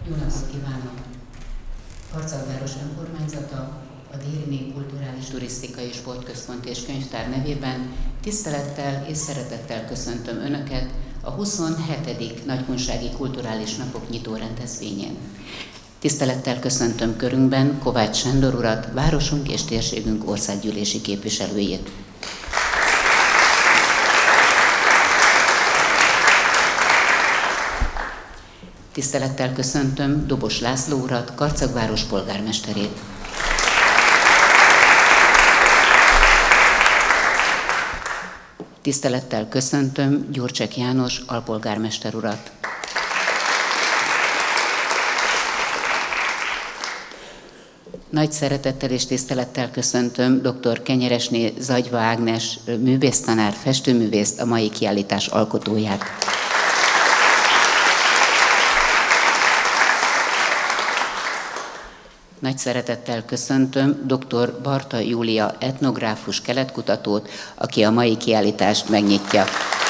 Jó napot kívánok! Karcagváros önkormányzata, a Dériné Kulturális Turisztikai Sportközpont és Könyvtár nevében tisztelettel és szeretettel köszöntöm Önöket a 27. Nagykunsági Kulturális Napok nyitó rendezvényén. Tisztelettel köszöntöm körünkben Kovács Sándor urat, városunk és térségünk országgyűlési képviselőjét. Tisztelettel köszöntöm Dobos László urat, Karcagváros polgármesterét. Tisztelettel köszöntöm Gyurcsek János alpolgármester urat. Nagy szeretettel és tisztelettel köszöntöm dr. Kenyeresné Zagyva Ágnes művésztanár, festőművészt, a mai kiállítás alkotóját. Nagy szeretettel köszöntöm dr. Barta Júlia etnográfus keletkutatót, aki a mai kiállítást megnyitja.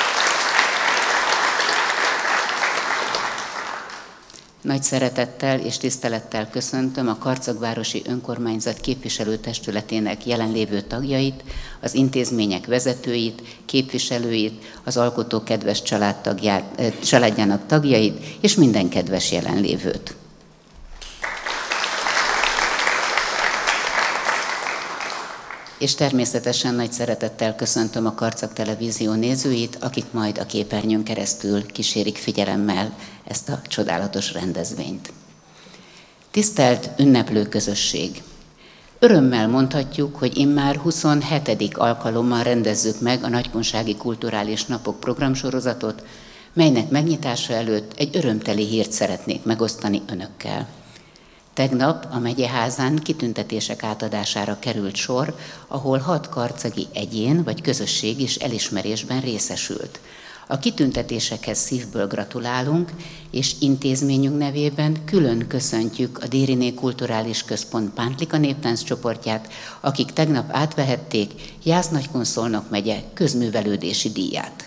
Nagy szeretettel és tisztelettel köszöntöm a Karcagvárosi Önkormányzat képviselőtestületének jelenlévő tagjait, az intézmények vezetőit, képviselőit, az alkotó kedves családjának tagjait és minden kedves jelenlévőt. És természetesen nagy szeretettel köszöntöm a Karcag Televízió nézőit, akik majd a képernyőn keresztül kísérik figyelemmel ezt a csodálatos rendezvényt. Tisztelt ünneplő közösség! Örömmel mondhatjuk, hogy immár 27. alkalommal rendezzük meg a Nagykunsági Kulturális Napok programsorozatot, melynek megnyitása előtt egy örömteli hírt szeretnék megosztani önökkel. Tegnap a megyeházán kitüntetések átadására került sor, ahol 6 karcagi egyén vagy közösség is elismerésben részesült. A kitüntetésekhez szívből gratulálunk, és intézményünk nevében külön köszöntjük a Dériné Kulturális Központ Pántlika néptánc csoportját, akik tegnap átvehették Jász-Nagykun-Szolnok megye közművelődési díját.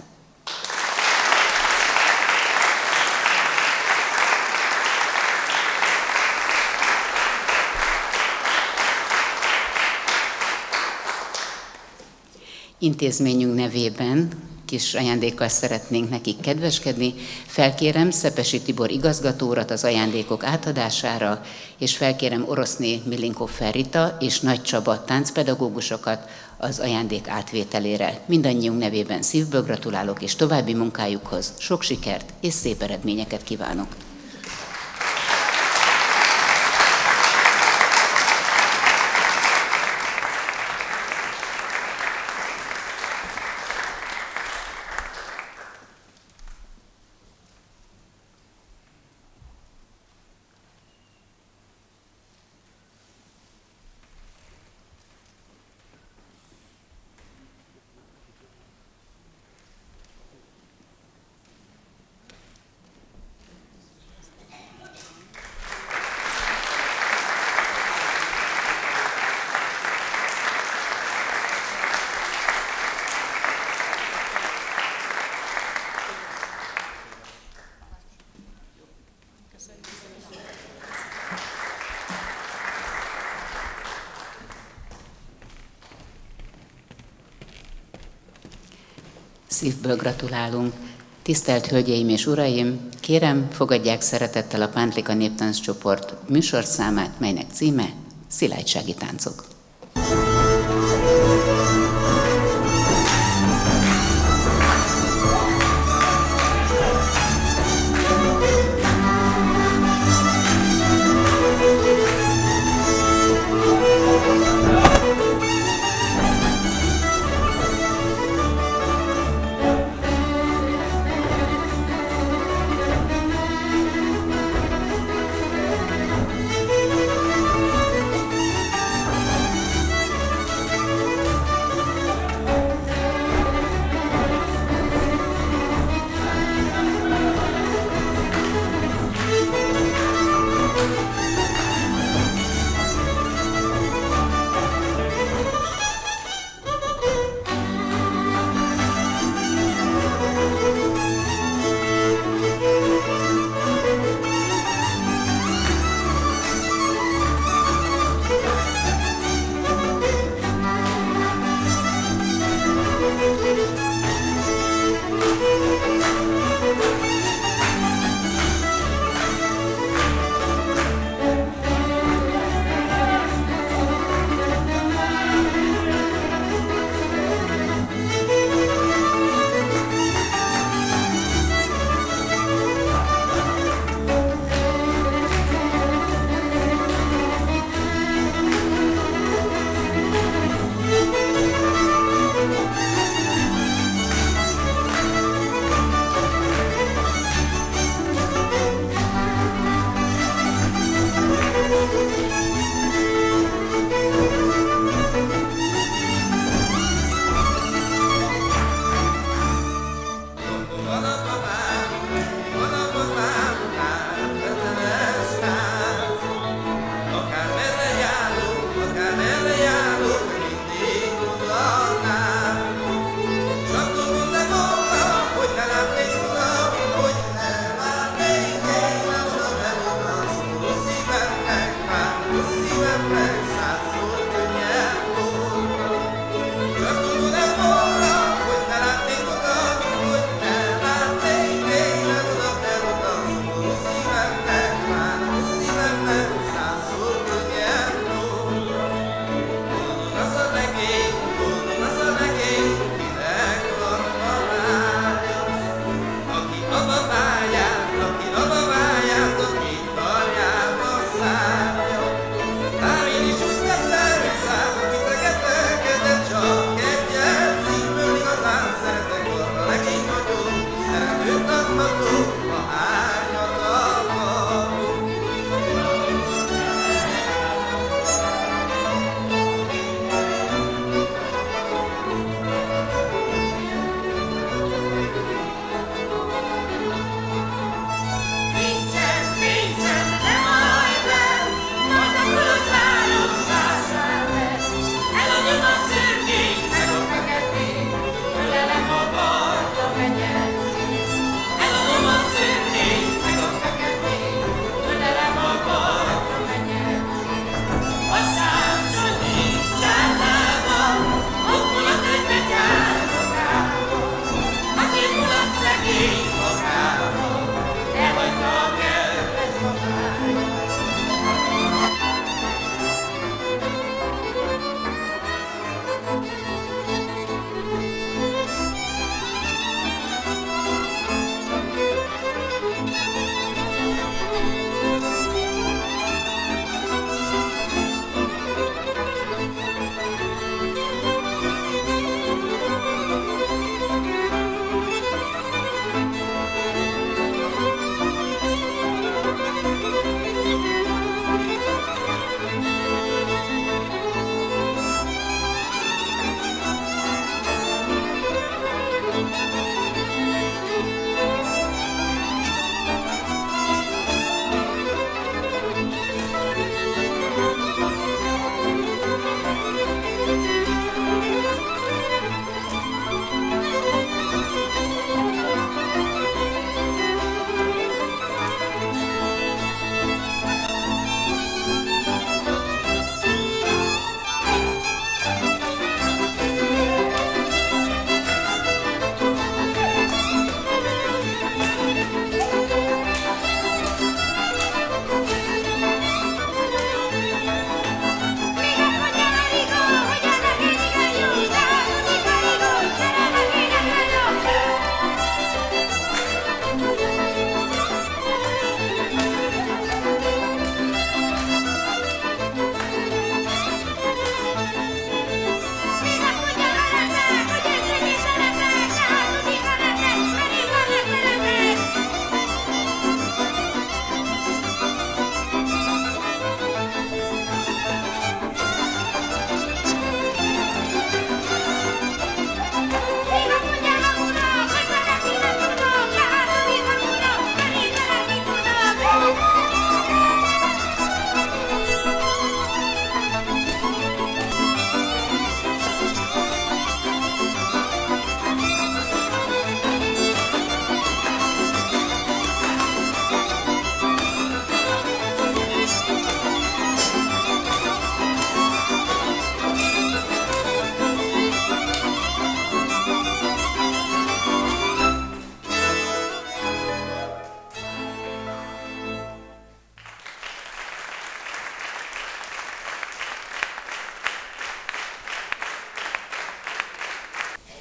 Intézményünk nevében kis ajándékkal szeretnénk nekik kedveskedni. Felkérem Szepesi Tibor igazgató urat az ajándékok átadására, és felkérem Oroszné Milinkov Rita és Nagy Csaba táncpedagógusokat az ajándék átvételére. Mindannyiunk nevében szívből gratulálok, és további munkájukhoz sok sikert és szép eredményeket kívánok. Szívből gratulálunk. Tisztelt Hölgyeim és Uraim, kérem, fogadják szeretettel a Pántlika néptánc csoport műsorszámát, melynek címe Szilágysági táncok.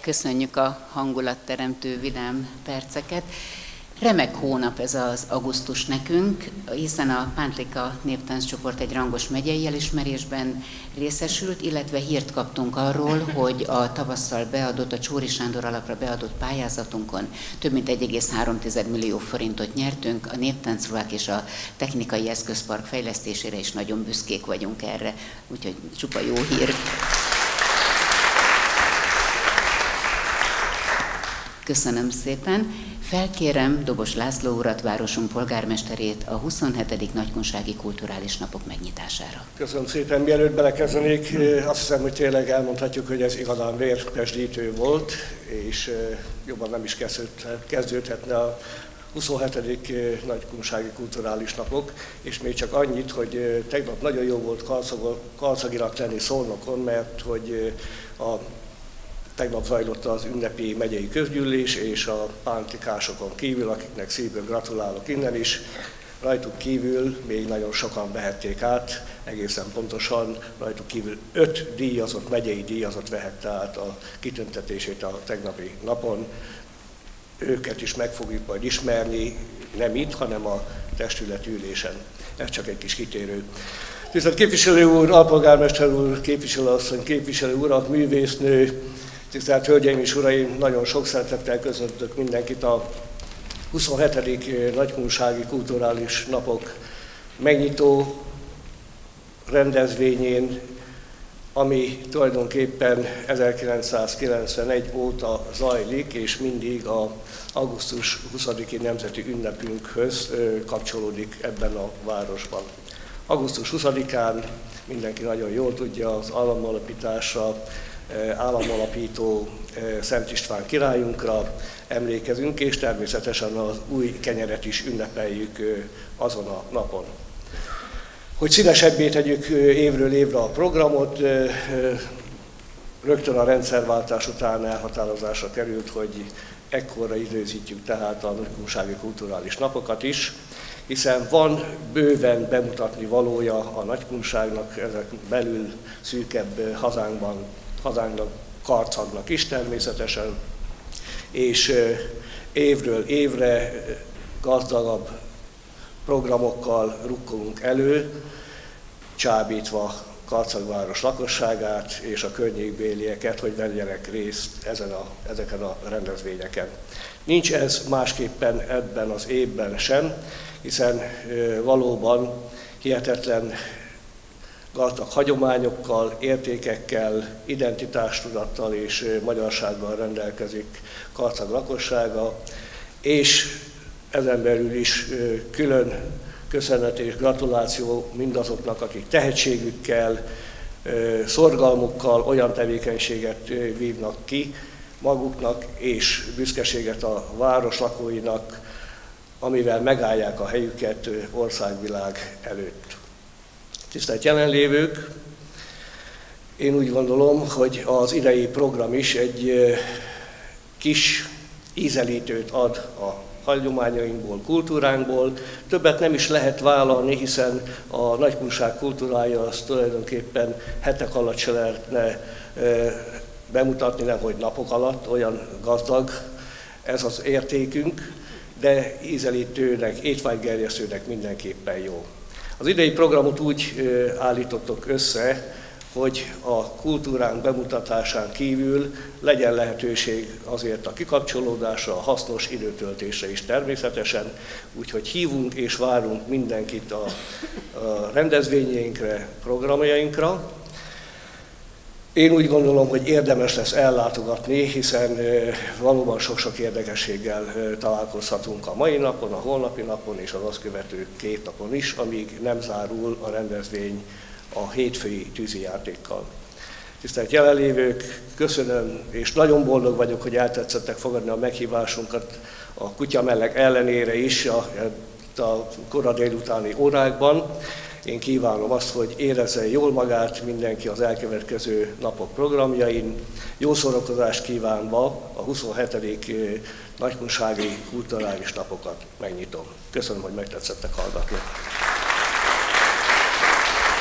köszönjük a hangulatteremtő vidám perceket. Remek hónap ez az augusztus nekünk, hiszen a Pántlika Néptánccsoport egy rangos megyei elismerésben részesült, illetve hírt kaptunk arról, hogy a tavasszal beadott, a Csóri Sándor alapra beadott pályázatunkon több mint 1,3 millió forintot nyertünk. A néptáncruhák és a technikai eszközpark fejlesztésére is nagyon büszkék vagyunk erre, úgyhogy csupa jó hír. Köszönöm szépen. Felkérem Dobos László urat, városunk polgármesterét a 27. Nagykunsági Kulturális Napok megnyitására. Köszönöm szépen. Mielőtt belekezdenék, azt hiszem, hogy tényleg elmondhatjuk, hogy ez igazán vérpesdítő volt, és jobban nem is kezdődhetne a 27. Nagykunsági Kulturális Napok, és még csak annyit, hogy tegnap nagyon jó volt Karcaginak lenni Szolnokon, mert hogy tegnap zajlott az ünnepi megyei közgyűlés, és a pántlikásokon kívül, akiknek szívből gratulálok innen is, rajtuk kívül még nagyon sokan vehették át, egészen pontosan rajtuk kívül 5 díjazott, megyei díjazott vehette át a kitüntetését a tegnapi napon. Őket is meg fogjuk majd ismerni, nem itt, hanem a testületülésen. Ez csak egy kis kitérő. Tisztelt képviselő úr, alpolgármester úr, képviselőasszony, képviselő urak, művésznő, tisztelt hölgyeim és uraim, nagyon sok szeretettel köszöntök mindenkit a 27. Nagykunsági Kulturális Napok megnyitó rendezvényén, ami tulajdonképpen 1991 óta zajlik, és mindig az augusztus 20-i nemzeti ünnepünkhöz kapcsolódik ebben a városban. Augusztus 20-án mindenki nagyon jól tudja, az államalapításra, államalapító Szent István királyunkra emlékezünk, és természetesen az új kenyeret is ünnepeljük azon a napon. Hogy színesebbé tegyük évről évre a programot, rögtön a rendszerváltás után elhatározásra került, hogy ekkorra időzítjük tehát a Nagykunsági Kulturális Napokat is, hiszen van bőven bemutatni valója a nagykunságnak, ezek belül szűkebb hazánknak, Karcagnak is természetesen, és évről évre gazdagabb programokkal rukkolunk elő, csábítva Karcagváros lakosságát és a környékbélieket, hogy vegyenek részt ezeken a rendezvényeken. Nincs ez másképpen ebben az évben sem, hiszen valóban hihetetlen gazdag hagyományokkal, értékekkel, identitástudattal és magyarsággal rendelkezik Karcag lakossága, és ezen belül is külön köszönet és gratuláció mindazoknak, akik tehetségükkel, szorgalmukkal olyan tevékenységet vívnak ki maguknak, és büszkeséget a város lakóinak, amivel megállják a helyüket országvilág előtt. Tisztelt jelenlévők, én úgy gondolom, hogy az idei program is egy kis ízelítőt ad a hagyományainkból, kultúránkból. Többet nem is lehet vállalni, hiszen a nagykunság kultúrája az tulajdonképpen hetek alatt se lehetne bemutatni, nemhogy napok alatt, olyan gazdag ez az értékünk, de ízelítőnek, étvágygerjesztőnek mindenképpen jó. Az idei programot úgy állítottuk össze, hogy a kultúránk bemutatásán kívül legyen lehetőség azért a kikapcsolódásra, a hasznos időtöltésre is természetesen, úgyhogy hívunk és várunk mindenkit a rendezvényeinkre, programjainkra. Én úgy gondolom, hogy érdemes lesz ellátogatni, hiszen valóban sok-sok érdekességgel találkozhatunk a mai napon, a holnapi napon és az azt követő 2 napon is, amíg nem zárul a rendezvény a hétfői tűzijátékkal. Tisztelt jelenlévők, köszönöm, és nagyon boldog vagyok, hogy eltetszettek fogadni a meghívásunkat a kutyameleg ellenére is a kora délutáni órákban. Én kívánom azt, hogy érezze jól magát mindenki az elkövetkező napok programjain. Jó szórakozást kívánva a 27. Nagykunsági Kulturális Napokat megnyitom. Köszönöm, hogy megtetszettek hallgatni.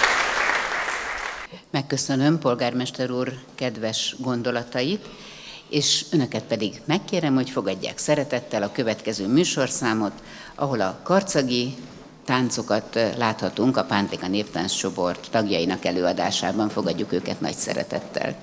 Megköszönöm polgármester úr kedves gondolatait, és önöket pedig megkérem, hogy fogadják szeretettel a következő műsorszámot, ahol a karcagi táncokat láthatunk a Pántika Néptánc csoport tagjainak előadásában, fogadjuk őket nagy szeretettel.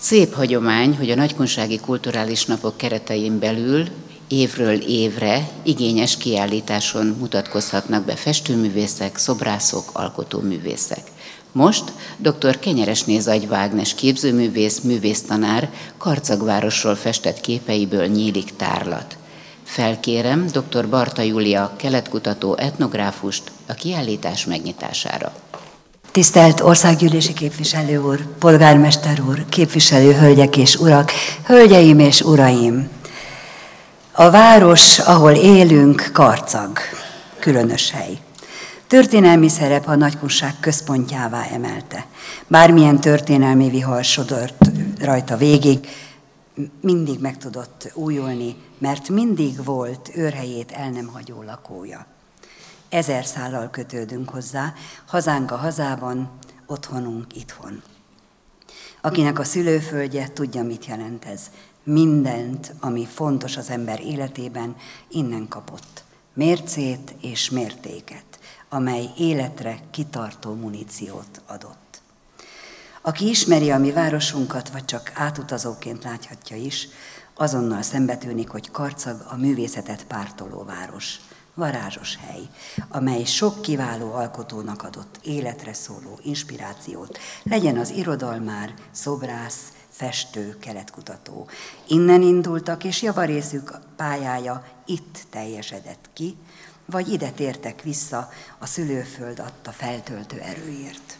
Szép hagyomány, hogy a Nagykunsági Kulturális Napok keretein belül évről évre igényes kiállításon mutatkozhatnak be festőművészek, szobrászok, alkotóművészek. Most dr. Kenyeresné Zagyva Ágnes képzőművész, művésztanár Karcagvárosról festett képeiből nyílik tárlat. Felkérem dr. Barta Júlia keletkutató etnográfust a kiállítás megnyitására. Tisztelt országgyűlési képviselő úr, polgármester úr, képviselő hölgyek és urak, hölgyeim és uraim! A város, ahol élünk, Karcag, különös hely. Történelmi szerep a nagykunság központjává emelte. Bármilyen történelmi vihar sodort rajta végig, mindig meg tudott újulni, mert mindig volt őrhelyét el nem hagyó lakója. 1000 szállal kötődünk hozzá, hazánk a hazában, otthonunk itthon. Akinek a szülőföldje, tudja, mit jelent ez. Mindent, ami fontos az ember életében, innen kapott. Mércét és mértéket, amely életre kitartó muníciót adott. Aki ismeri a mi városunkat, vagy csak átutazóként láthatja is, azonnal szembetűnik, hogy Karcag a művészetet pártoló város. Varázsos hely, amely sok kiváló alkotónak adott életre szóló inspirációt, legyen az irodalmár, szobrász, festő, keletkutató. Innen indultak, és javarészük pályája itt teljesedett ki, vagy ide tértek vissza a szülőföld adta feltöltő erőért.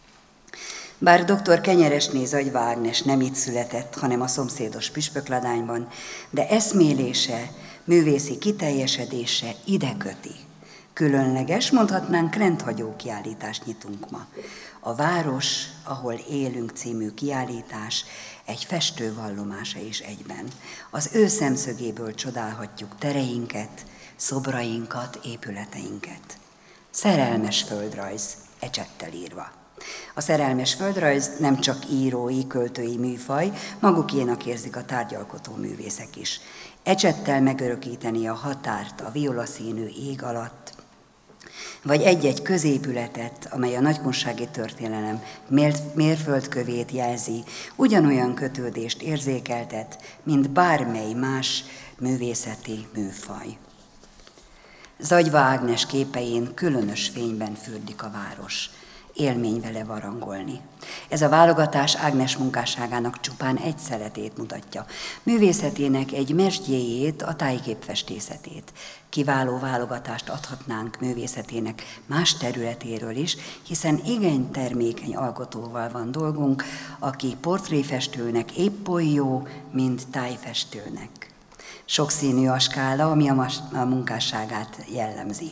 Bár dr. Kenyeresné Zagyva Ágnes nem itt született, hanem a szomszédos Püspökladányban, de eszmélése, művészi kiteljesedése ide köti. Különleges, mondhatnánk rendhagyó kiállítást nyitunk ma. A Város, ahol élünk című kiállítás egy festő vallomása is egyben. Az ő szemszögéből csodálhatjuk tereinket, szobrainkat, épületeinket. Szerelmes földrajz, ecsettel írva. A szerelmes földrajz nem csak írói, költői műfaj, magukénak érzik a tárgyalkotó művészek is. Ecsettel megörökíteni a határt a violaszínű ég alatt, vagy egy-egy középületet, amely a nagykunsági történelem mérföldkövét jelzi, ugyanolyan kötődést érzékeltet, mint bármely más művészeti műfaj. Zagyva Ágnes képein különös fényben fürdik a város. Élmény vele varangolni. Ez a válogatás Ágnes munkásságának csupán egy szeletét mutatja. Művészetének egy mesdjéjét, a tájképfestészetét. Kiváló válogatást adhatnánk művészetének más területéről is, hiszen igen termékeny alkotóval van dolgunk, aki portréfestőnek épp oly jó, mint tájfestőnek. Sokszínű a skála, ami a munkásságát jellemzi.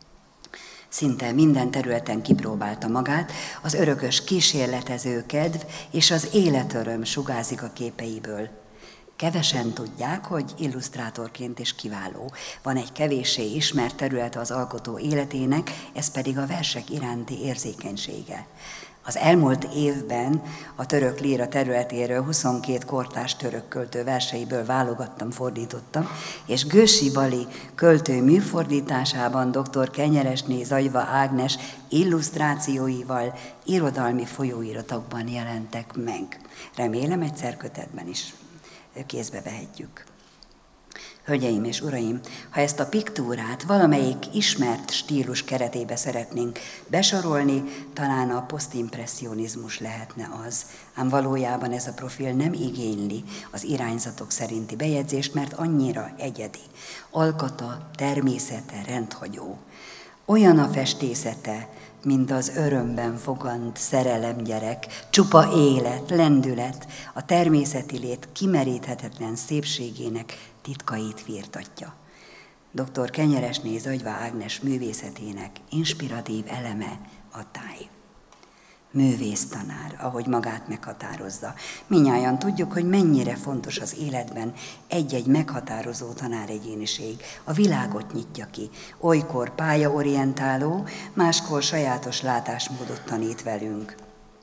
Szinte minden területen kipróbálta magát, az örökös kísérletező kedv és az életöröm sugárzik a képeiből. Kevesen tudják, hogy illusztrátorként is kiváló. Van egy kevéssé ismert területe az alkotó életének, ez pedig a versek iránti érzékenysége. Az elmúlt évben a török líra területéről 22 kortárs török költő verseiből válogattam, fordítottam, és Gősi Bali költő műfordításában dr. Kenyeresné Zagyva Ágnes illusztrációival irodalmi folyóiratokban jelentek meg. Remélem egyszer kötetben is kézbe vehetjük. Hölgyeim és uraim, ha ezt a piktúrát valamelyik ismert stílus keretébe szeretnénk besorolni, talán a posztimpresszionizmus lehetne az. Ám valójában ez a profil nem igényli az irányzatok szerinti bejegyzést, mert annyira egyedi. Alkata, természete rendhagyó. Olyan a festészete, mint az örömben fogant szerelemgyerek, csupa élet, lendület, a természeti lét kimeríthetetlen szépségének titkait firtatja. Dr. Kenyeresné Zagyva Ágnes művészetének inspiratív eleme a táj. Művésztanár, ahogy magát meghatározza. Mindnyájan tudjuk, hogy mennyire fontos az életben egy-egy meghatározó tanáregyéniség. A világot nyitja ki. Olykor pályaorientáló, máskor sajátos látásmódot tanít velünk.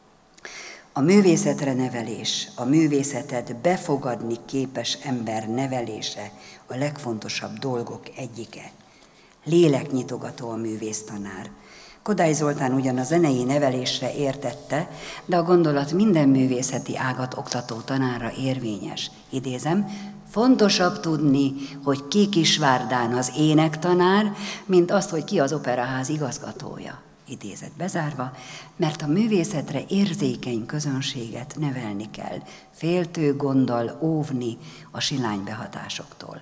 A művészetre nevelés, a művészetet befogadni képes ember nevelése a legfontosabb dolgok egyike. Léleknyitogató a művésztanár. Kodály Zoltán ugyan a zenei nevelésre értette, de a gondolat minden művészeti ágat oktató tanára érvényes. Idézem, fontosabb tudni, hogy ki Kisvárdán az énektanár, mint azt, hogy ki az operaház igazgatója. Idézet bezárva, mert a művészetre érzékeny közönséget nevelni kell, féltő gonddal óvni a silánybehatásoktól.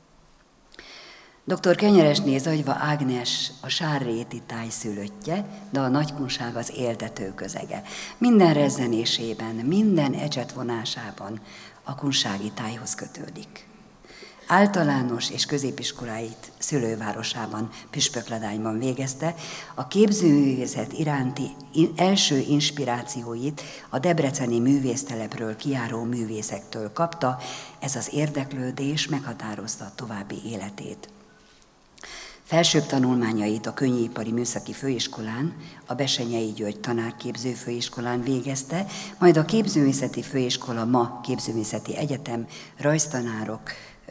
Dr. Kenyeresné Zagyva Ágnes a sárréti táj szülöttje, de a nagykunság az éltető közege. Minden rezzenésében, minden ecsetvonásában a kunsági tájhoz kötődik. Általános és középiskoláit szülővárosában, Püspökladányban végezte, a képzőművészet iránti első inspirációit a debreceni művésztelepről kijáró művészektől kapta, ez az érdeklődés meghatározta a további életét. Felsőbb tanulmányait a Könnyűipari Műszaki Főiskolán, a Bessenyei György Tanárképző Főiskolán végezte, majd a Képzőművészeti Főiskola, ma Képzőművészeti Egyetem rajztanárok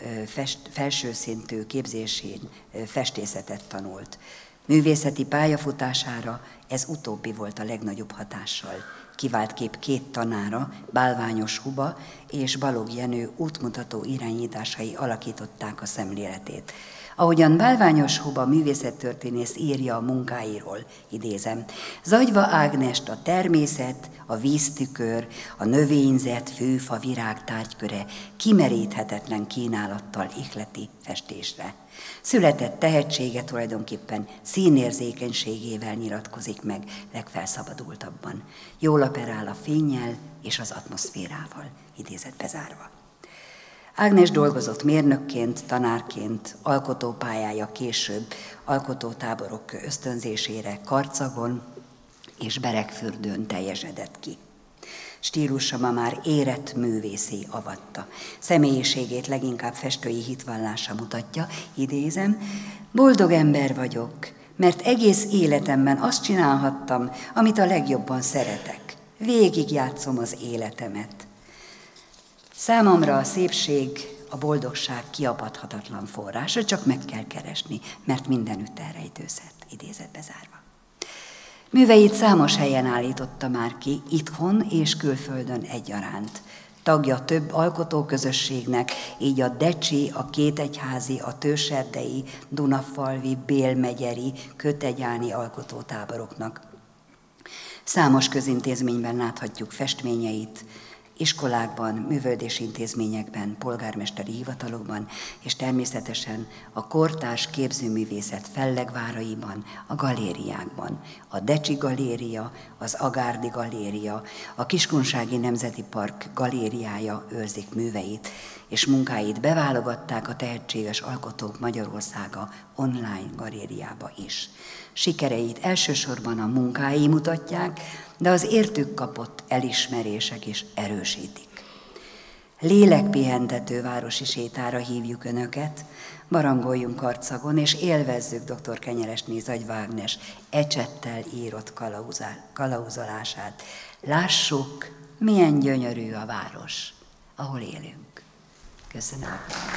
felsőszintű képzésén festészetet tanult. Művészeti pályafutására ez utóbbi volt a legnagyobb hatással. Kivált kép két tanára, Bálványos Huba és Balogh Jenő útmutató irányításai alakították a szemléletét. Ahogyan Bálványos Huba művészettörténész írja a munkáiról, idézem, Zagyva Ágnest a természet, a víztükör, a növényzet, főfa, virág tárgyköre kimeríthetetlen kínálattal ihleti festésre. Született tehetsége tulajdonképpen színérzékenységével nyilatkozik meg legfelszabadultabban. Jól operál a fénnyel és az atmoszférával, idézet bezárva. Ágnes dolgozott mérnökként, tanárként, alkotópályája később alkotótáborok ösztönzésére Karcagon és Beregfürdőn teljesedett ki. Stílusa ma már érett művészé avatta. Személyiségét leginkább festői hitvallása mutatja, idézem, boldog ember vagyok, mert egész életemben azt csinálhattam, amit a legjobban szeretek. Végigjátszom az életemet. Számomra a szépség, a boldogság kiapadhatatlan forrása, csak meg kell keresni, mert mindenütt elrejtőzhet, idézet bezárva. Műveit számos helyen állította már ki, itthon és külföldön egyaránt. Tagja több alkotóközösségnek, így a decsi, a kétegyházi, a tőserdei, Dunafalvi, Bélmegyeri, kötegyáni alkotótáboroknak. Számos közintézményben láthatjuk festményeit, iskolákban, művelődési intézményekben, polgármesteri hivatalokban, és természetesen a kortárs képzőművészet fellegváraiban, a galériákban. A Decsi Galéria, az Agárdi Galéria, a Kiskunsági Nemzeti Park galériája őrzik műveit, és munkáit beválogatták a Tehetséges Alkotók Magyarországa online galériába is. Sikereit elsősorban a munkái mutatják, de az értük kapott elismerések is erősítik. Lélekpihentető városi sétára hívjuk Önöket, barangoljunk Karcagon, és élvezzük dr. Kenyeresné Zagyva Ágnes ecsettel írott kalauzolását. Lássuk, milyen gyönyörű a város, ahol élünk. Köszönöm.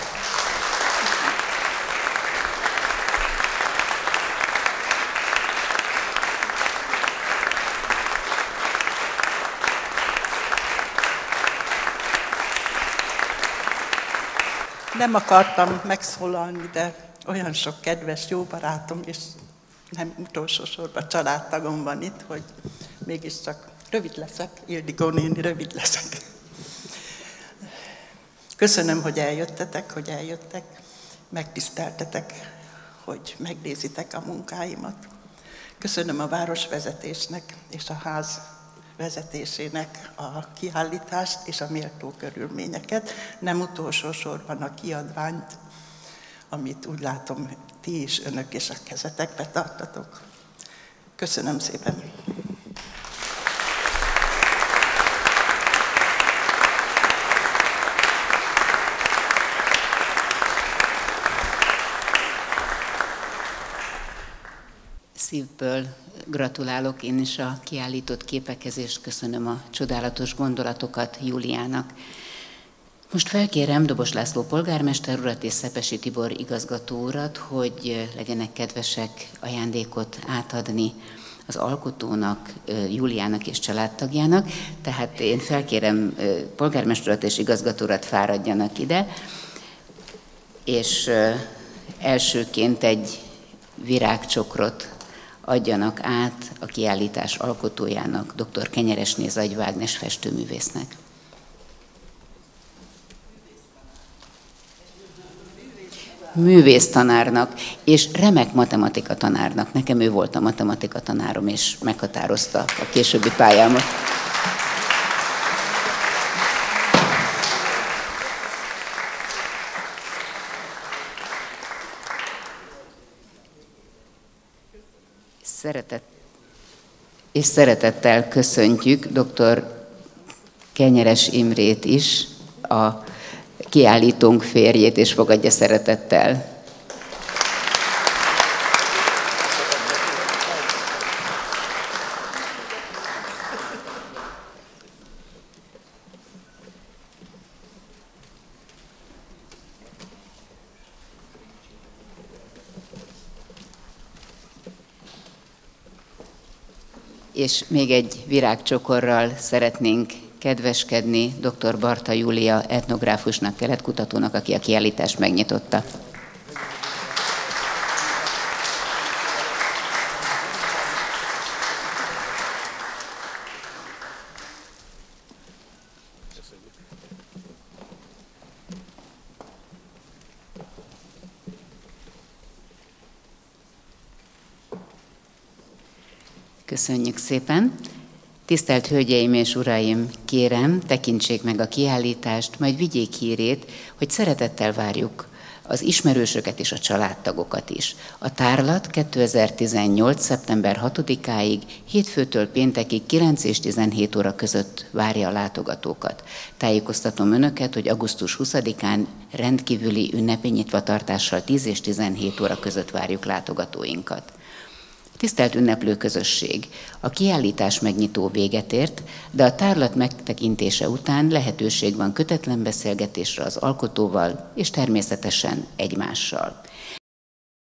Nem akartam megszólalni, de olyan sok kedves, jó barátom, és nem utolsó sorban családtagom van itt, hogy mégiscsak rövid leszek, Ildikó néni, rövid leszek. Köszönöm, hogy eljöttek, megtiszteltetek, hogy megnézitek a munkáimat. Köszönöm a városvezetésnek és a ház vezetésének a kiállítást és a méltó körülményeket, nem utolsó sorban a kiadványt, amit úgy látom, ti is, önök is a kezetekbe tartatok. Köszönöm szépen! Szívből gratulálok én is a kiállított képekhez, és köszönöm a csodálatos gondolatokat Júliának. Most felkérem Dobos László polgármester urat és Szepesi Tibor igazgató urat, hogy legyenek kedvesek ajándékot átadni az alkotónak, Júliának és családtagjának. Tehát én felkérem polgármester urat és igazgató urat, fáradjanak ide, és elsőként egy virágcsokrot adjanak át a kiállítás alkotójának, dr. Kenyeresné Zagy Ágnes festőművésznek. Művésztanárnak, és remek matematika tanárnak. Nekem ő volt a matematika tanárom, és meghatározta a későbbi pályámat. Szeretettel köszöntjük dr. Kenyeres Imrét is, a kiállítónk férjét, és fogadja szeretettel. És még egy virágcsokorral szeretnénk kedveskedni dr. Barta Júlia etnográfusnak, keletkutatónak, aki a kiállítást megnyitotta. Köszönjük szépen! Tisztelt Hölgyeim és Uraim, kérem, tekintsék meg a kiállítást, majd vigyék hírét, hogy szeretettel várjuk az ismerősöket és a családtagokat is. A tárlat 2018. szeptember 6-áig, hétfőtől péntekig 9 és 17 óra között várja a látogatókat. Tájékoztatom Önöket, hogy augusztus 20-án rendkívüli ünnepi nyitvatartással 10 és 17 óra között várjuk látogatóinkat. Tisztelt ünneplő közösség! A kiállítás megnyitó véget ért, de a tárlat megtekintése után lehetőség van kötetlen beszélgetésre az alkotóval és természetesen egymással.